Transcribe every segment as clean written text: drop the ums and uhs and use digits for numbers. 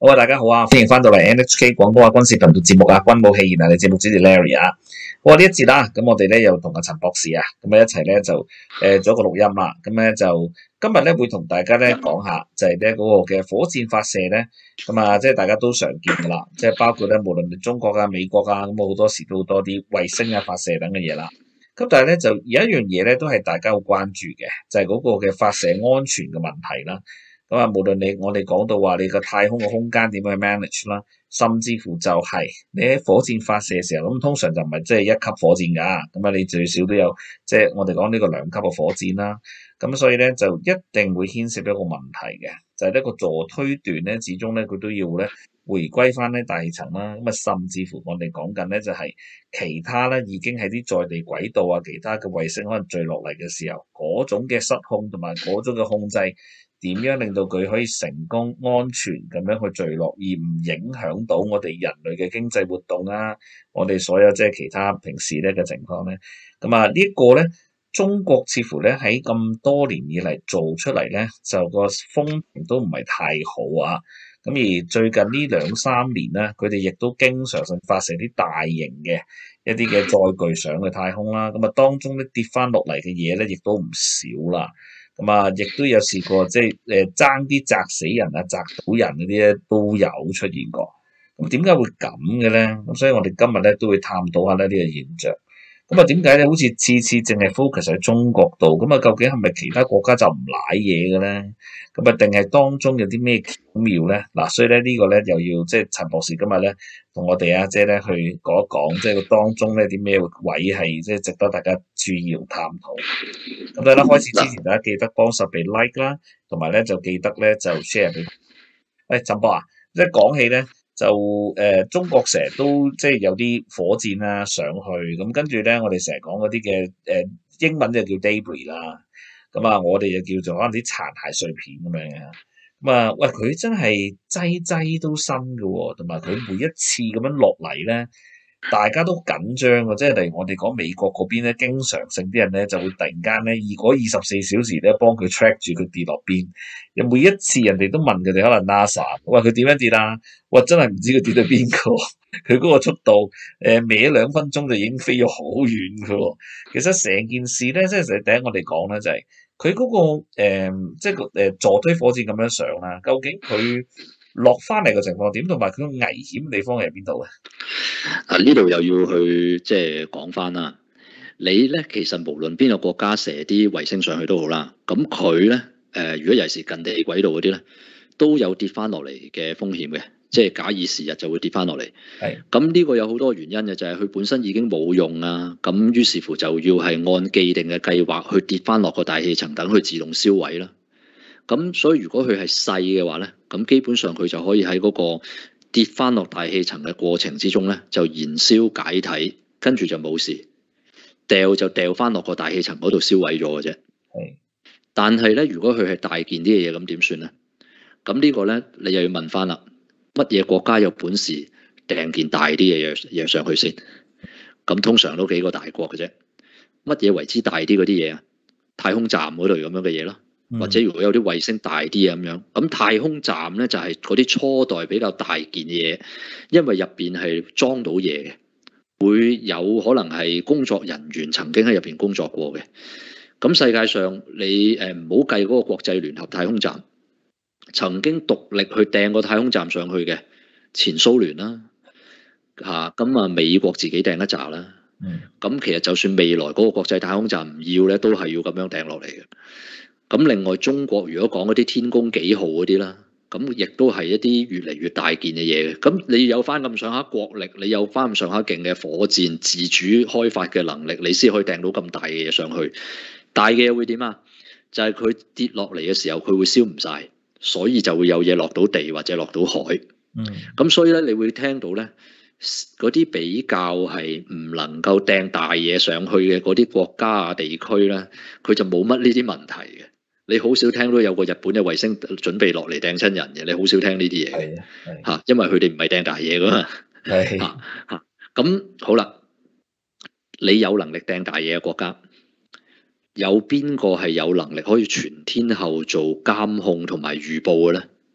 好啊，大家好啊，歡迎翻到嚟 NHK 廣東話軍事頻道節目啊，軍武戲言啊，你節目主持 Larry 啊。好啊，呢一節啦，咁我哋咧又同阿陳博士啊，咁啊一齊咧就做一個錄音啦。咁咧就今日咧會同大家咧講下就係咧嗰個嘅火箭發射咧，咁啊即係大家都常見噶啦，即係包括咧無論係中國啊、美國啊，咁好多時都好多啲衛星啊發射等嘅嘢啦。咁但係咧就有一樣嘢咧都係大家好關注嘅，就係嗰個嘅發射安全嘅問題啦。咁啊，無論我哋講到話你個太空嘅空間點樣去 manage 啦，甚至乎就係你喺火箭發射嘅時候，咁通常就唔係即係一級火箭㗎，咁啊你最少都有即係我哋講呢個2級嘅火箭啦。咁所以咧就一定會牽涉一個問題嘅，就係呢個助推段咧，始終咧佢都要咧回歸翻咧大氣層啦。咁啊，甚至乎我哋講緊咧就係其他咧已經喺啲在地軌道啊，其他嘅衛星可能墜落嚟嘅時候，嗰種嘅失控同埋嗰種嘅控制。點樣令到佢可以成功安全咁樣去墜落，而唔影響到我哋人類嘅經濟活動啊？我哋所有即係其他平時咧嘅情況咧，咁啊呢一個咧，中國似乎咧喺咁多年以嚟做出嚟咧，就個風評都唔係太好啊。咁而最近呢2-3年咧，佢哋亦都經常性發射啲大型嘅一啲嘅載具上去太空啦。咁啊，當中咧跌翻落嚟嘅嘢咧，亦都唔少啦。咁啊，亦都有試過即係爭啲砸死人啊、砸到人嗰啲咧都有出現過。咁點解會咁嘅咧？咁所以我哋今日咧都會探討下咧呢個現象。咁啊，點解咧好似次次淨係 focus 喺中國度？咁啊，究竟係咪其他國家就唔賴嘢嘅咧？咁啊，定係當中有啲咩巧妙咧？嗱，所以咧呢個咧又要即係陳博士今日咧同我哋即係咧去講一講，即係當中咧啲咩位係即係值得大家注意同探討。咁咧開始之前，大家記得幫手俾 like 啦，同埋咧就記得咧就 share 俾。喂，陳博啊，即係講起咧。就中國成日都即係有啲火箭啊上去，咁跟住咧，我哋成日講嗰啲嘅英文就叫 debris 啦，咁啊，我哋就叫做可能啲殘骸碎片咁樣嘅。咁啊，喂，佢真係劑劑都新嘅喎，同埋佢每一次咁樣落嚟咧，大家都緊張嘅，即係例如我哋講美國嗰邊咧，經常性啲人咧就會突然間咧，如果24小時咧幫佢 track 住佢跌落邊，又每一次人哋都問佢哋可能 NASA，喂佢點樣跌啊？哇真係唔知佢跌到邊個，佢嗰個速度歪2分鐘就已經飛咗好遠嘅喎。其實成件事咧，即係第一我哋講咧就係佢嗰個即係個助推火箭咁樣上啦，究竟佢落翻嚟嘅情況點，同埋佢個危險地方係喺邊度咧？ 呢度又要去即係講翻啦。你咧其實無論邊個國家射啲衛星上去都好啦，咁佢咧如果尤其是近地軌道嗰啲咧，都有跌翻落嚟嘅風險嘅，即係假以時日就會跌翻落嚟。 係。 咁呢個有好多原因嘅，就係佢本身已經冇用啊，咁於是乎就要係按既定嘅計劃去跌翻落個大氣層，等佢自動銷毀啦。咁所以如果佢係細嘅話咧，咁基本上佢就可以喺嗰個跌翻落大氣層嘅過程之中咧，就燃燒解體，跟住就冇事，掉就掉翻落個大氣層嗰度燒毀咗嘅啫。 係。 但係咧，如果佢係大件啲嘅嘢，咁點算咧？咁呢個咧，你又要問翻啦，乜嘢國家有本事掟件大啲嘅嘢上去先？咁通常都幾個大國嘅啫。乜嘢為之大啲嗰啲嘢啊？太空站嗰類咁樣嘅嘢咯。或者如果有啲衛星大啲咁樣，咁太空站咧就係嗰啲初代比較大件嘅嘢，因為入邊係裝到嘢嘅，會有可能係工作人員曾經喺入邊工作過嘅。咁世界上你唔好計嗰個國際聯合太空站，曾經獨立去掟個太空站上去嘅前蘇聯啦，咁啊美國自己掟一紮啦。咁其實就算未來嗰個國際太空站唔要咧，都係要咁樣掟落嚟嘅。咁另外中國如果講嗰啲天宮幾號嗰啲啦，咁亦都係一啲越嚟越大件嘅嘢嘅。咁你有翻咁上下國力，你有翻咁上下勁嘅火箭自主開發嘅能力，你先可以掟到咁大嘅嘢上去。大嘅嘢會點啊？就係佢跌落嚟嘅時候，佢會燒唔晒，所以就會有嘢落到地或者落到海。咁所以咧，你會聽到咧嗰啲比較係唔能夠掟大嘢上去嘅嗰啲國家啊地區咧，佢就冇乜呢啲問題嘅。你好少聽到有個日本嘅衛星準備落嚟掟親人嘅，你好少聽呢啲嘢嘅嚇，因為佢哋唔係掟大嘢噶嘛嚇。咁好啦，你有能力掟大嘢嘅國家，有邊個係有能力可以全天候做監控同埋預報嘅咧？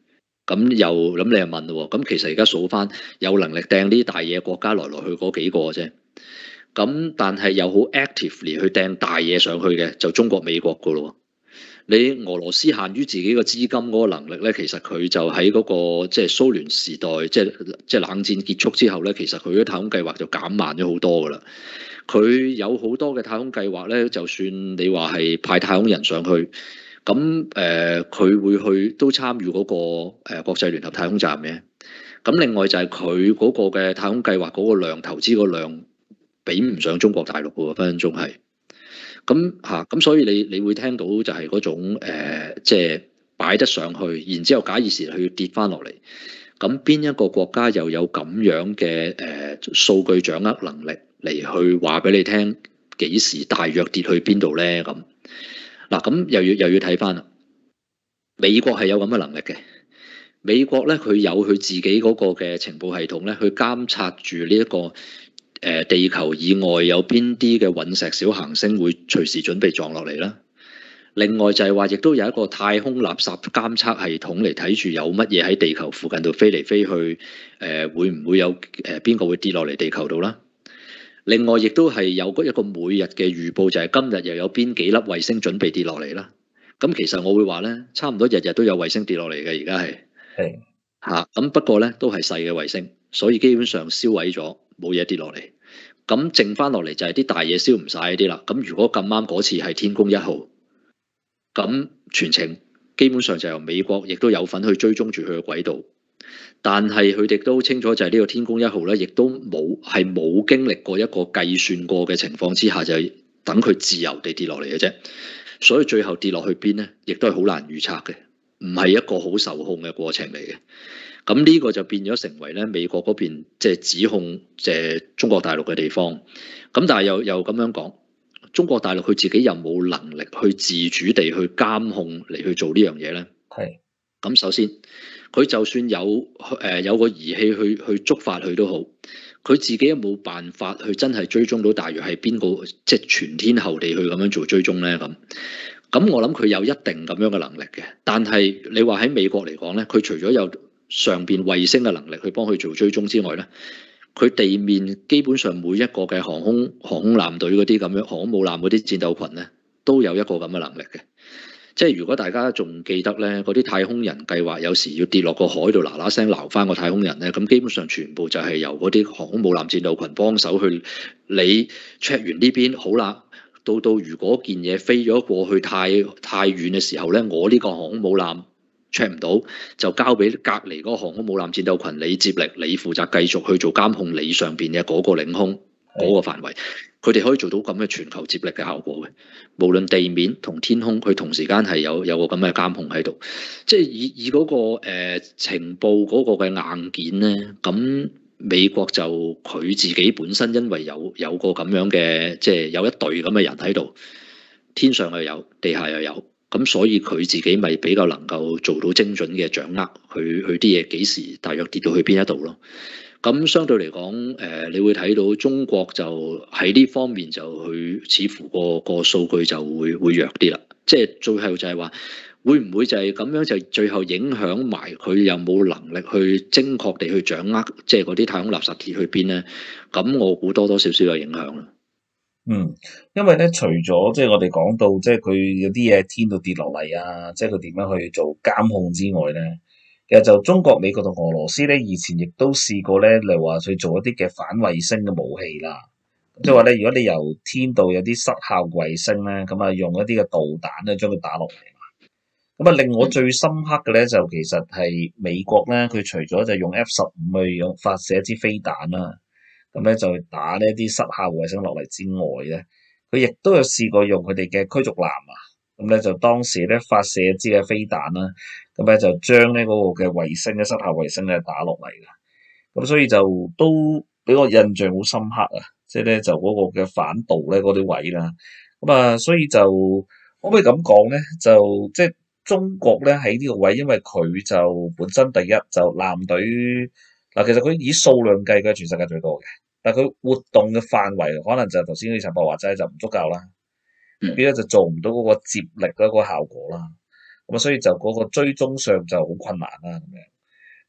咁你又問咯喎，咁其實而家數翻有能力掟啲大嘢國家來來去嗰幾個啫。咁但係又好 actively 去掟大嘢上去嘅就中國美國噶咯。你俄羅斯限於自己個資金嗰個能力咧，其實佢就喺嗰個即係蘇聯時代，即係冷戰結束之後咧，其實佢啲太空計劃就減慢咗好多噶啦。佢有好多嘅太空計劃咧，就算你話係派太空人上去，咁佢會去都參與嗰個國際聯合太空站嘅。咁另外就係佢嗰個嘅太空計劃嗰個量投資個量比唔上中國大陸喎，分分鐘係。咁所以你會聽到就係嗰種即係擺得上去，然之後假以時去跌翻落嚟。咁邊一個國家又有咁樣嘅數據掌握能力嚟去話俾你聽幾時大約跌去邊度咧？咁嗱，咁又要睇翻啦。美國係有咁嘅能力嘅。美國咧，佢有佢自己嗰個嘅情報系統咧，去監察住呢一個地球以外有邊啲嘅隕石小行星會隨時準備撞落嚟啦。另外就係話，亦都有一個太空垃圾監測系統嚟睇住有乜嘢喺地球附近度飛嚟飛去，會唔會有邊個會跌落嚟地球度啦？另外亦都係有一個每日嘅預報，就係今日又有邊幾粒衛星準備跌落嚟啦。咁其實我會話咧，差唔多日日都有衛星跌落嚟嘅，而家係。 係嚇，咁不過咧都係細嘅衛星，所以基本上燒毀咗，冇嘢跌落嚟。咁剩翻落嚟就係啲大嘢燒唔晒嗰啲啦。咁如果咁啱嗰次係天宮1號，咁全程基本上就由美國亦都有份去追蹤住佢嘅軌道。但係佢哋都清楚就係呢個天宮1號咧，亦都冇經歷過一個計算過嘅情況之下，就係等佢自由地跌落嚟嘅啫。所以最後跌落去邊咧，亦都係好難預測嘅。唔係一個好受控嘅過程嚟嘅，咁呢個就變咗成為咧美國嗰邊即係指控即係中國大陸嘅地方。咁但係又咁樣講，中國大陸佢自己有冇能力去自主地去監控嚟去做呢樣嘢咧？ 係。 咁首先，佢就算有個儀器去觸發佢都好，佢自己有冇辦法去真係追蹤到大約係邊個，即係全天候地去咁樣做追蹤咧？咁我諗佢有一定咁樣嘅能力嘅，但係你話喺美國嚟講咧，佢除咗有上邊衛星嘅能力去幫佢做追蹤之外咧，佢地面基本上每一個嘅航空艦隊嗰啲咁樣航空母艦嗰啲戰鬥群咧，都有一個咁嘅能力嘅。即係如果大家仲記得咧，嗰啲太空人計劃有時要跌落個海度嗱嗱聲撈翻個太空人咧，咁基本上全部就係由嗰啲航空母艦戰鬥群幫手去你 check 完呢邊好啦。到如果件嘢飛咗過去太遠嘅時候咧，我呢個航空母艦 check 唔到，就交俾隔離嗰個航空母艦戰鬥群，你接力，你負責繼續去做監控你上邊嘅嗰個領空嗰個範圍，佢哋可以做到咁嘅全球接力嘅效果嘅。無論地面同天空，佢同時間係有個咁嘅監控喺度，即係以嗰個情報嗰個嘅硬件咧，咁。美國就佢自己本身因為有個咁樣嘅，即係有一隊咁嘅人喺度，天上又有，地下又有，咁所以佢自己咪比較能夠做到精準嘅掌握，佢啲嘢幾時大約跌到去邊一度咯。咁相對嚟講，你會睇到中國就喺呢方面就去似乎個數據就會弱啲啦。即係最後就係話。會唔會就係咁樣就最後影響埋佢有冇能力去精確地去掌握，即係嗰啲太空垃圾跌去邊咧？咁我估多少有影響啦。 因為咧，除咗即係我哋講到，即係佢有啲嘢喺天度跌落嚟啊，即係佢點樣去做監控之外咧，其實就中國、美國同俄羅斯咧，以前亦都試過咧，例如話去做一啲嘅反衛星嘅武器啦。即係話咧，如果你由天度有啲失效衛星咧，咁啊用一啲嘅導彈咧將佢打落嚟。咁啊，令我最深刻嘅咧，就其實係美國咧，佢除咗就用 F-15去用發射一支飛彈啦，咁咧就打呢一啲失效衛星落嚟之外咧，佢亦都有試過用佢哋嘅驅逐艦啊，咁咧就當時咧發射一支嘅飛彈啦，咁咧就將呢嗰個嘅衛星嘅失效衛星咧打落嚟嘅，咁所以就都俾我印象好深刻啊，即係咧就嗰個嘅反導咧嗰啲位啦，咁啊，所以就可唔可以咁講咧？就即係。中國咧喺呢個位，因為佢就本身第一就艦隊嗱，其實佢以數量計佢係全世界最多嘅，但係佢活動嘅範圍可能就頭先啲陳博話齋就唔足夠啦，變咗就做唔到嗰個接力嗰個效果啦，咁啊所以就嗰個追蹤上就好困難啦咁樣。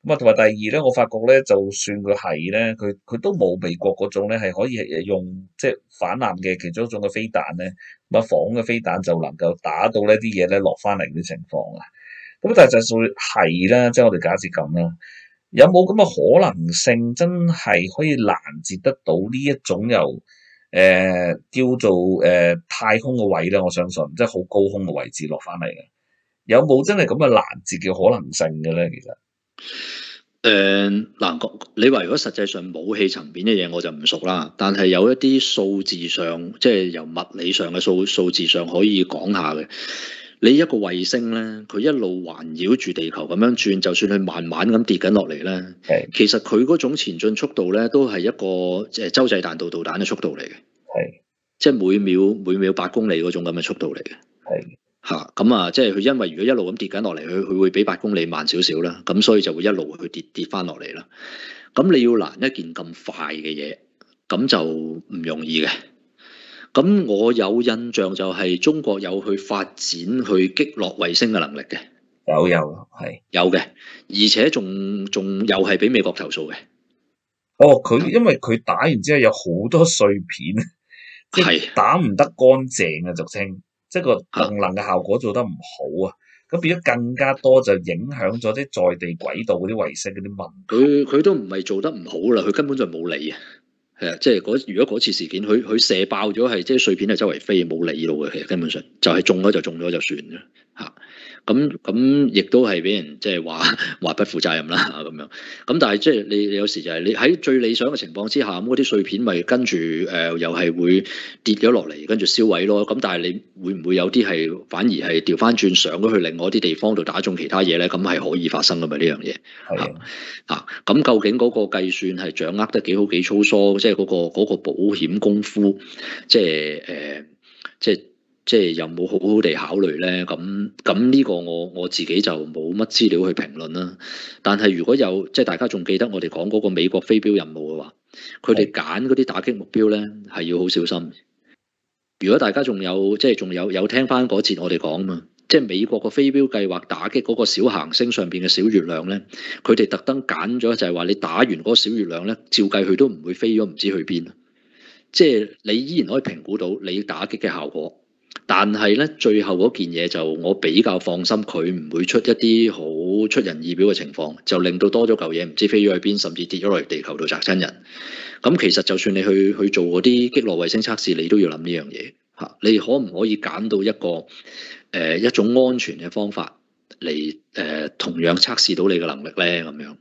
咁啊，同埋第二咧，我發覺咧，就算佢係咧，佢都冇美國嗰種咧係可以用即係反艦嘅其中一種嘅飛彈咧，咁啊防空嘅飛彈就能夠打到呢啲嘢咧落翻嚟嘅情況啊。咁但係就算係啦，即係我哋假設咁啦，有冇咁嘅可能性真係可以攔截得到呢一種由叫做太空嘅位咧？我相信即係好高空嘅位置落翻嚟嘅，有冇真係咁嘅攔截嘅可能性嘅咧？其實？ 嗱，你話如果實際上武器層面嘅嘢我就唔熟啦，但係有一啲數字上，即係由物理上嘅數字上可以講下嘅。你一個衛星咧，佢一路環繞住地球咁樣轉，就算佢慢慢咁跌緊落嚟咧， 係其實佢嗰種前進速度咧，都係一個洲際彈道導彈嘅速度嚟嘅， 係即係每秒8公里嗰種咁嘅速度嚟嘅。 係嚇咁啊！即係佢因為如果一路咁跌緊落嚟，佢會比8公里慢少少啦，咁所以就會一路去跌翻落嚟啦。咁你要攔一件咁快嘅嘢，咁就唔容易嘅。咁我有印象就係中國有去發展去擊落衛星嘅能力嘅， 係。 有嘅，而且仲又係俾美國投訴嘅。 哦，因為佢打完之後有好多碎片，即係係打唔得乾淨啊，俗稱，即係個動能嘅效果做得唔好啊，咁變咗更加多就影響咗啲在地軌道嗰啲衛星嗰啲問題。 佢都唔係做得唔好啦，佢根本就冇理啊。係啊，即係如果嗰次事件佢射爆咗係即係碎片係周圍飛冇理到嘅，其實根本上就係中咗就中咗就算啦嚇。咁亦都係俾人即係話不負責任啦咁樣。咁但係即係你有時就係你喺最理想嘅情況之下，咁嗰啲碎片咪跟住又係會跌咗落嚟，跟住燒毀咯。咁但係你會唔會有啲係反而係調翻轉上咗去另外啲地方度打中其他嘢咧？咁係可以發生噶嘛呢樣嘢係啊， 咁究竟嗰個計算係掌握得幾好幾粗疏？即係嗰個保險功夫，即係即係有冇好好地考慮咧？咁呢個我自己就冇乜資料去評論啦。但係如果有即係大家仲記得我哋講嗰個美國飛鏢任務嘅話，佢哋揀嗰啲打擊目標咧係要好小心。如果大家仲有聽翻嗰節我哋講嘛，即係美國個飛鏢計劃打擊嗰個小行星上邊嘅小月亮咧，佢哋特登揀咗就係話你打完嗰個小月亮咧，照計佢都唔會飛咗唔知去邊。即係你依然可以評估到你打擊嘅效果，但係咧最後嗰件嘢就我比較放心，佢唔會出一啲好出人意表嘅情況，就令到多咗嚿嘢唔知飛咗去邊，甚至跌咗落嚟地球度砸親人。咁其實就算你去做嗰啲擊落衛星測試，你都要諗呢樣嘢嚇。你可唔可以揀到一種安全嘅方法嚟同樣測試到你嘅能力咧？咁樣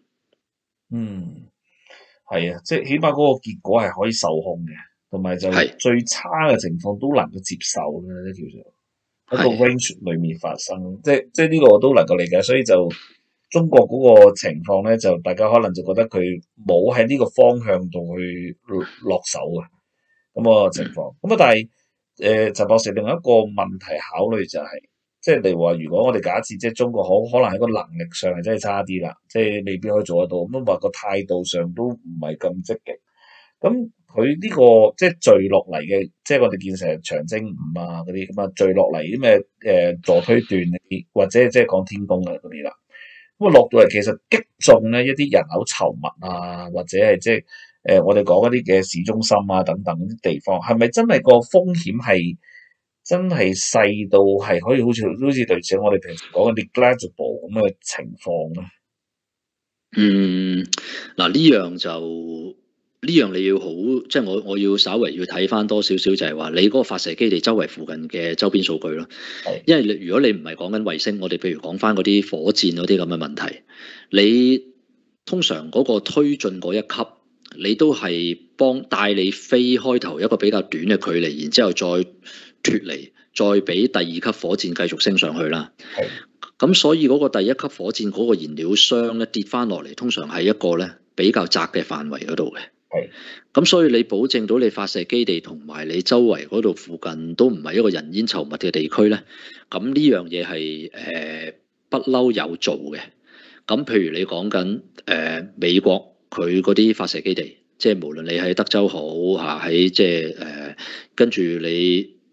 係啊，即係起碼嗰個結果係可以受控嘅，同埋就係最差嘅情況都能夠接受嘅，呢叫做喺個 range 裏面發生，即係呢個我都能夠理解，所以就中國嗰個情況咧，就大家可能就覺得佢冇喺呢個方向度去落手啊，咁個情況。咁啊，但係陳博士另外一個問題考慮就係、即係例如話，如果我哋假設即係中國可能喺個能力上係真係差啲啦，即係未必可以做得到，咁話個態度上都唔係咁積極。咁佢呢個即係墜落嚟嘅，即係我哋見成日長征5啊嗰啲咁啊墜落嚟啲咩助推斷嗰啲，或者即係講天宮啊嗰啲啦。咁啊落到嚟其實擊中咧一啲人口稠密啊，或者係即係我哋講嗰啲嘅市中心啊等等啲地方，係咪真係個風險係真係細到係可以好似類似我哋平時講嘅 negligible 咁嘅情況咧？ 嗱呢樣你要好，即係我要稍微要睇翻多少少，就係話你嗰個發射基地周圍附近嘅周邊數據咯。因為如果你唔係講緊衛星，我哋譬如講翻嗰啲火箭嗰啲咁嘅問題，你通常嗰個推進嗰一級，你都係帶你飛開頭一個比較短嘅距離，然之後再脫離，再俾第二級火箭繼續升上去啦。咁所以嗰個第一級火箭嗰個燃料箱咧跌翻落嚟，通常係一個咧比較窄嘅範圍嗰度嘅。咁所以你保證到你發射基地同埋你周圍嗰度附近都唔係一個人煙稠密嘅地區咧，咁呢樣嘢係不嬲有做嘅。咁譬如你講緊美國佢嗰啲發射基地，即係無論你喺德州好嚇喺即係跟住你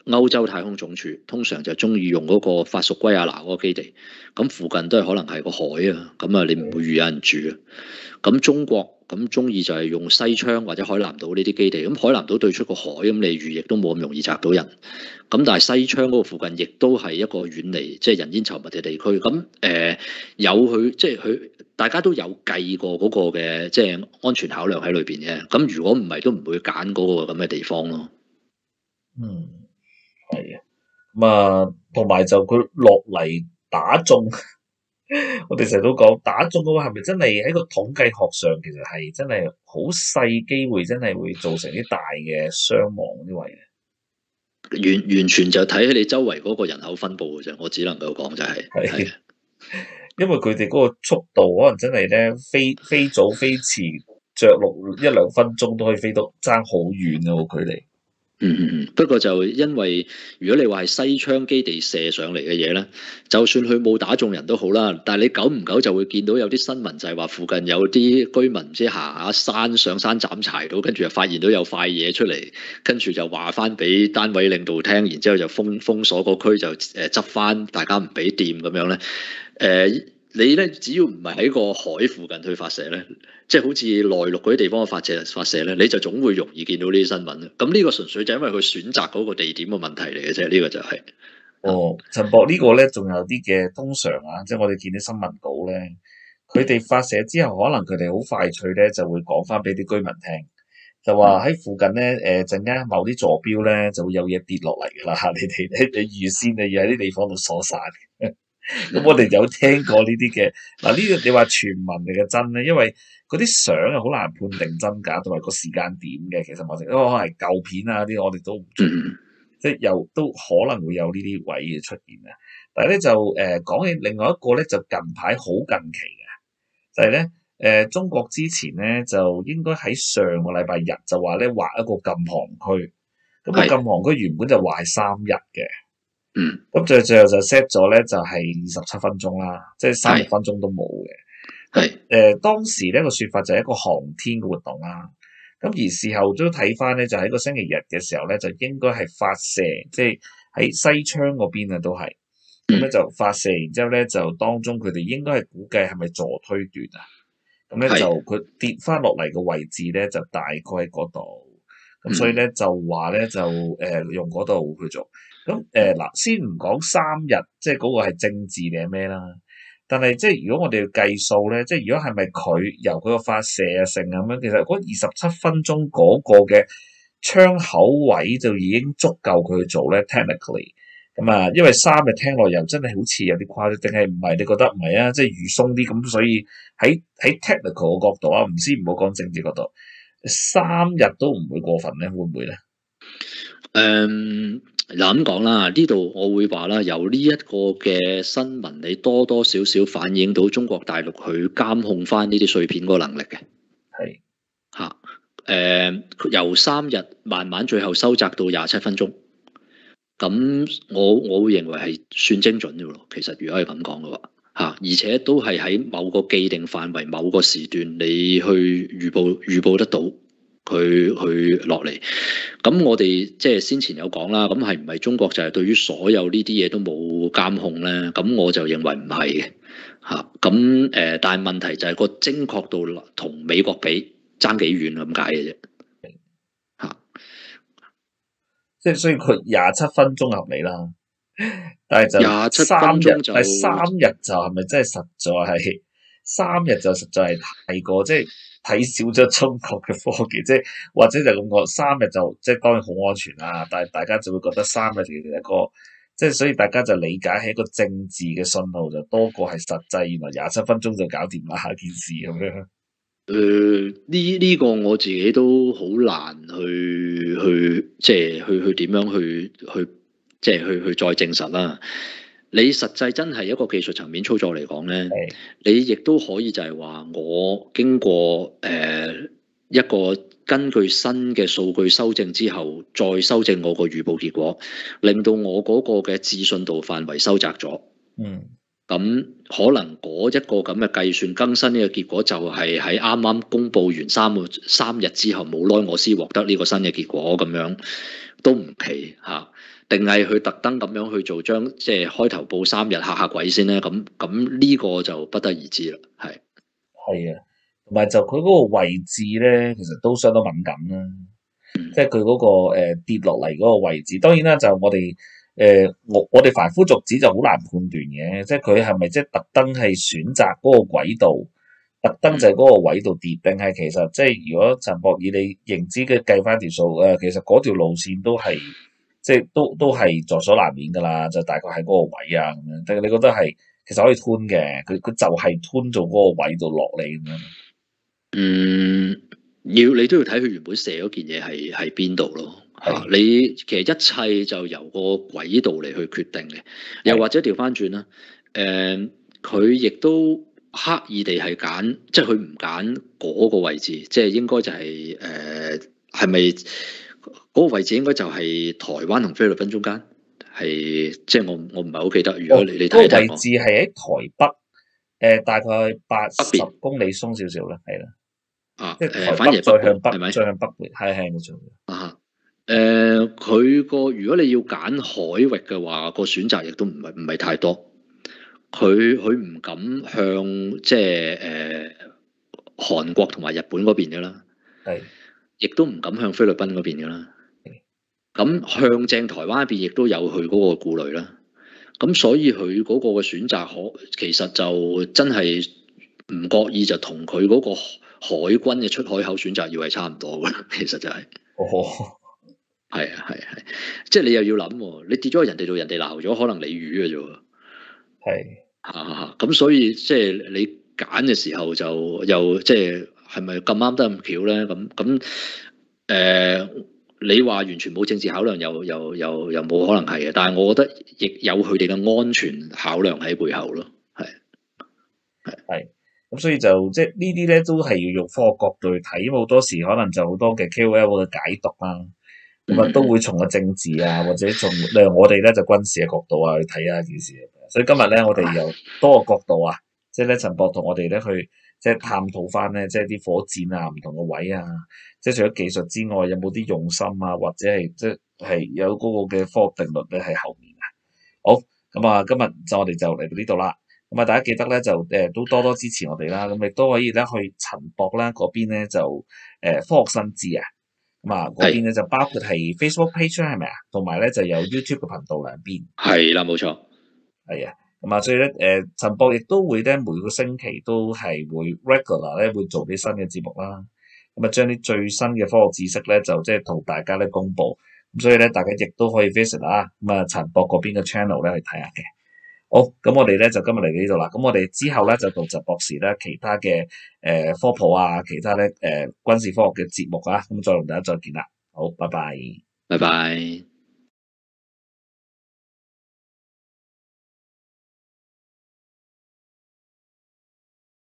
歐洲太空總署通常就中意用嗰個法屬圭亞那嗰個基地，咁附近都係可能係個海啊，咁啊你唔會遇有人住啊。咁中國咁中意就係用西昌或者海南島呢啲基地，咁海南島對出個海，咁你遇亦都冇咁容易擲到人。咁但係西昌嗰個附近亦都係一個遠離即係人煙稠密嘅地區。咁有佢即係佢大家都有計過嗰個嘅即係安全考量喺裏邊嘅。咁如果唔係都唔會揀嗰個咁嘅地方咯。 嗯，係啊。咁啊，同埋就佢落嚟打中，我哋成日都講打中嘅話，係咪真係喺個統計學上，其實係真係好細機會，真係會造成啲大嘅傷亡呢位嘅？ 完全就睇起你周圍嗰個人口分佈嘅啫，我只能夠講就係係。 因為佢哋嗰個速度可能真係咧飛早飛遲，着陸一兩分鐘都可以飛到爭好遠嘅個距離。 不過就因為如果你話係西昌基地射上嚟嘅嘢咧，就算佢冇打中人都好啦，但係你久唔久就會見到有啲新聞就係話附近有啲居民唔知行下山上山斬柴到，跟住就發現到有塊嘢出嚟，跟住就話翻俾單位領導聽，然之後就封鎖個區，就執翻大家唔俾掂咁樣咧。你咧只要唔係喺個海附近去發射咧，即係好似內陸嗰啲地方嘅發射咧，你就總會容易見到呢啲新聞。咁呢個純粹就因為佢選擇嗰個地點嘅問題嚟嘅啫，呢個就係。 陳博呢個咧，仲有啲嘅通常啊，即係我哋見啲新聞稿咧，佢哋發射之後，可能佢哋好快脆咧就會講翻俾啲居民聽，就話喺附近咧陣間某啲座標咧就會有嘢跌落嚟㗎啦，你預先你要喺啲地方度鎖晒。咁我哋有聽過呢啲嘅嗱，呢個你話傳聞嚟嘅真咧，因為嗰啲相啊好難判定真假，同埋個時間點嘅，其實我哋都可能係舊片啊啲，我哋都唔知，即係又都可能會有呢啲位嘅出現啊。但係咧就講起另外一個咧，就近排好近期嘅，就係咧中國之前咧就應該喺上個禮拜日就話咧劃一個禁航區，咁個禁航區原本就話係3日嘅。咁最後就 set 咗咧，就係27分鐘啦，即係36分鐘都冇嘅。係當時呢個說法就係一個航天嘅活動啦。咁而事後都睇翻咧，就喺個星期日嘅時候咧，就應該係發射，即係喺西昌嗰邊啊，都係咁咧就發射，然之後咧就當中佢哋應該係估計係咪助推段啊？咁咧就佢跌翻落嚟嘅位置咧，就大概喺嗰度。咁所以咧就話咧就用嗰度去做。咁嗱，先唔講3日，即係嗰個係政治定係咩啦？但係即係如果我哋要計數咧，即係如果係咪佢由佢個發射啊成咁樣，其實嗰27分鐘嗰個嘅窗口位就已經足夠佢去做咧。Technically 咁啊，因為3日聽落又真係好似有啲誇張，定係唔係？你覺得唔係啊？即係預鬆啲咁，所以喺 technical 嘅角度啊，唔好講政治角度，3日都唔會過分咧，會唔會咧？ 嗱咁講啦，呢度我會話啦，由呢一個嘅新聞，你多多少少反映到中國大陸去監控翻呢啲碎片嗰個能力嘅。係嚇，由3日慢慢最後收窄到27分鐘，咁我會認為係算精準嘅咯。其實如果係咁講嘅話，嚇，而且都係喺某個既定範圍、某個時段，你去預報得到。佢去落嚟，咁我哋即係先前有講啦，咁係唔係中國就係對於所有呢啲嘢都冇監控咧？咁我就認為唔係嘅嚇，咁但係問題就係個精確度同美國比爭幾遠咁解嘅啫嚇，即係所以佢27分鐘合理啦，但係就 27分鐘就 3日就係咪真係實在係3日就實在係太過即係。睇少咗中國嘅科技，即係或者就咁講，3日就即係當然好安全啦。但係大家就會覺得3日其實一個，即係所以大家就理解係一個政治嘅信號，就多過係實際。原來27分鐘就搞掂啦件事咁樣。 呢個我自己都好難去即係去點樣去即係去再證實啦。你實際真係一個技術層面操作嚟講咧，你亦都可以就係話我經過一個根據新嘅數據修正之後，再修正我個預報結果，令到我嗰個嘅置信度範圍收窄咗。咁可能嗰一個咁嘅計算更新呢個結果，就係喺啱啱公佈完3日之後冇耐，我先獲得呢個新嘅結果咁樣，都唔奇嚇。 定係佢特登咁樣去做，即係開頭報3日嚇鬼先咧？咁呢個就不得而知啦。係係啊，同埋就佢嗰個位置咧，其實都相當敏感啦。即係佢嗰個跌落嚟嗰個位置，當然啦，就我哋我哋凡夫俗子就好難判斷嘅，即係佢係咪即係特登係選擇嗰個軌道，特登就係嗰個位度跌，定係其實即係如果陳博以你認知嘅計翻條數其實嗰條路線都係即係都係在所難免㗎啦，就大概喺嗰個位啊咁樣。但係你覺得係其實可以吞嘅，佢就係吞做嗰個位度落嚟咁樣。 嗯，你都要睇佢原本射嗰件嘢係邊度咯。 係你其實一切就由個軌道嚟去決定嘅，又或者調翻轉啦。佢亦都刻意地係揀，即係佢唔揀嗰個位置，即係應該就係係咪嗰個位置應該就係台灣同菲律賓中間？係即係我唔係好記得。如果你睇一睇嗰個位置係喺台北，大概80 邊公里鬆少少啦，係啦。即係台反而北再向北， 係咪？ 再向北邊，係冇錯。 啊，佢個如果你要揀海域嘅話，個選擇亦都唔係太多。佢唔敢向即係韓國同埋日本嗰邊嘅啦， 係亦都唔敢向菲律賓嗰邊嘅啦。咁向正台灣一邊，亦都有佢嗰個顧慮啦。咁所以佢嗰個嘅選擇其實就真係唔覺意就同佢嗰個海軍嘅出海口選擇要係差唔多嘅，其實就係。 哦， 係啊，即係你又要諗喎，你跌咗去人哋度，人哋鬧咗，可能你魚嘅啫喎。 係咁所以即係你揀嘅時候就又即係咪咁啱得咁巧咧？你話完全冇政治考量，又冇可能係嘅。但係我覺得亦有佢哋嘅安全考量喺背後咯。 係咁，所以就即係呢啲咧，都係要用科學角度去睇。因為好多時可能就好多嘅 KOL 嘅解讀啦，咁啊都會從個政治啊，或者從我哋咧就軍事嘅角度啊去睇下件事。所以今日咧，我哋由多個角度啊，即係咧陳博同我哋咧去即係探討翻咧，即係啲火箭啊，唔同嘅位啊，即係除咗技術之外，有冇啲用心啊，或者係即係有嗰個嘅科學定律咧喺後面啊。好，咁啊，今日我哋就嚟到呢度啦。咁啊，大家記得咧就都多多支持我哋啦。咁亦都可以咧去陳博啦嗰邊咧就科學新知啊。咁啊嗰邊咧就包括係 Facebook page 係咪啊？同埋咧就有 YouTube 嘅頻道兩邊。 係啦，冇錯。 係啊。咁啊，所以咧陳博亦都會咧每個星期都係會 regular 咧會做啲新嘅節目啦。咁啊，將啲最新嘅科學知識咧就即係同大家咧公佈。咁所以咧，大家亦都可以 visit 啦。咁啊，陳博嗰邊嘅 channel 咧去睇下嘅。好，咁我哋咧就今日嚟到呢度啦。咁我哋之後咧就到陳博士咧其他嘅科普啊，其他咧軍事科學嘅節目啊，咁再同大家再見啦。好，拜拜。 拜拜。